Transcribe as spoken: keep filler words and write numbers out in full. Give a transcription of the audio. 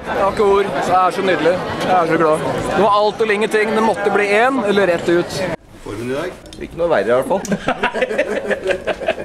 Jeg har ikke ord. Det er så nydelig. Jeg er så glad. Det var alt og ingenting. Det måtte bli én, eller rett ut. Formen i dag? Ikke noe verre i hvert fall.